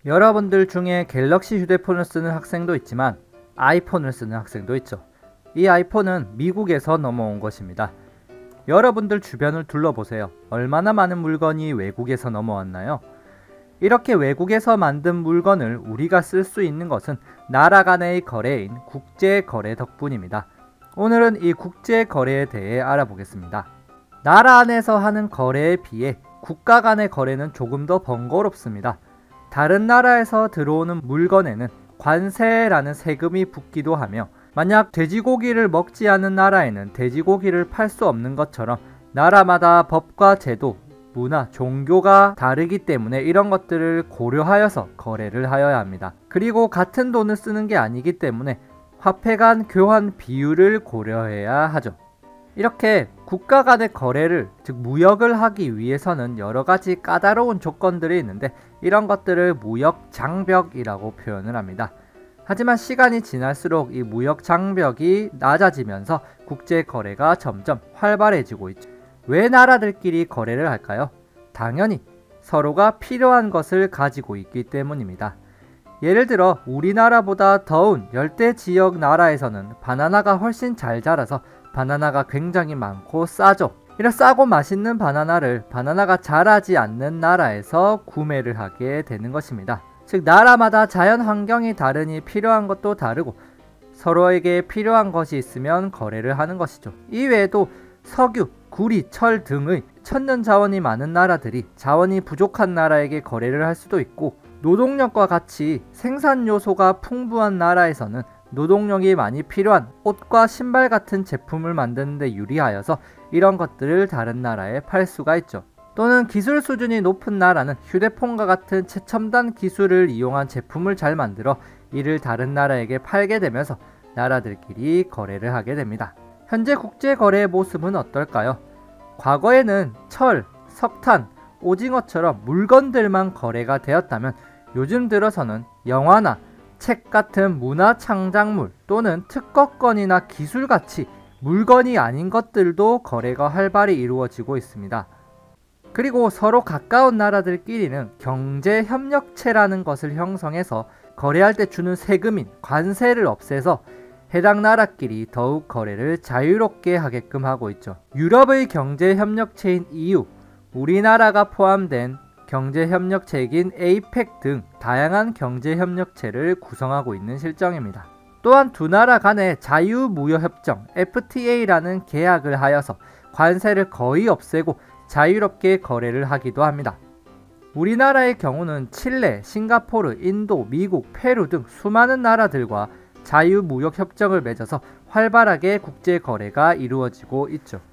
여러분들 중에 갤럭시 휴대폰을 쓰는 학생도 있지만 아이폰을 쓰는 학생도 있죠. 이 아이폰은 미국에서 넘어온 것입니다. 여러분들 주변을 둘러보세요. 얼마나 많은 물건이 외국에서 넘어왔나요? 이렇게 외국에서 만든 물건을 우리가 쓸 수 있는 것은 나라 간의 거래인 국제거래 덕분입니다. 오늘은 이 국제거래에 대해 알아보겠습니다. 나라 안에서 하는 거래에 비해 국가 간의 거래는 조금 더 번거롭습니다. 다른 나라에서 들어오는 물건에는 관세라는 세금이 붙기도 하며, 만약 돼지고기를 먹지 않는 나라에는 돼지고기를 팔 수 없는 것처럼 나라마다 법과 제도, 문화, 종교가 다르기 때문에 이런 것들을 고려하여서 거래를 하여야 합니다. 그리고 같은 돈을 쓰는 게 아니기 때문에 화폐 간 교환 비율을 고려해야 하죠. 이렇게 국가 간의 거래를, 즉 무역을 하기 위해서는 여러 가지 까다로운 조건들이 있는데 이런 것들을 무역 장벽이라고 표현을 합니다. 하지만 시간이 지날수록 이 무역 장벽이 낮아지면서 국제 거래가 점점 활발해지고 있죠. 왜 나라들끼리 거래를 할까요? 당연히 서로가 필요한 것을 가지고 있기 때문입니다. 예를 들어 우리나라보다 더운 열대 지역 나라에서는 바나나가 훨씬 잘 자라서 바나나가 굉장히 많고 싸죠. 이런 싸고 맛있는 바나나를 바나나가 자라지 않는 나라에서 구매를 하게 되는 것입니다. 즉 나라마다 자연 환경이 다르니 필요한 것도 다르고 서로에게 필요한 것이 있으면 거래를 하는 것이죠. 이외에도 석유, 구리, 철 등의 천연 자원이 많은 나라들이 자원이 부족한 나라에게 거래를 할 수도 있고, 노동력과 같이 생산 요소가 풍부한 나라에서는 노동력이 많이 필요한 옷과 신발 같은 제품을 만드는 데 유리하여서 이런 것들을 다른 나라에 팔 수가 있죠. 또는 기술 수준이 높은 나라는 휴대폰과 같은 최첨단 기술을 이용한 제품을 잘 만들어 이를 다른 나라에게 팔게 되면서 나라들끼리 거래를 하게 됩니다. 현재 국제거래의 모습은 어떨까요? 과거에는 철, 석탄, 오징어처럼 물건들만 거래가 되었다면 요즘 들어서는 영화나 책 같은 문화 창작물 또는 특허권이나 기술같이 물건이 아닌 것들도 거래가 활발히 이루어지고 있습니다. 그리고 서로 가까운 나라들끼리는 경제협력체라는 것을 형성해서 거래할 때 주는 세금인 관세를 없애서 해당 나라끼리 더욱 거래를 자유롭게 하게끔 하고 있죠. 유럽의 경제협력체인 EU, 우리나라가 포함된 경제협력체인 APEC 등 다양한 경제협력체를 구성하고 있는 실정입니다. 또한 두 나라 간의 자유무역협정 FTA라는 계약을 하여서 관세를 거의 없애고 자유롭게 거래를 하기도 합니다. 우리나라의 경우는 칠레, 싱가포르, 인도, 미국, 페루 등 수많은 나라들과 자유무역협정을 맺어서 활발하게 국제거래가 이루어지고 있죠.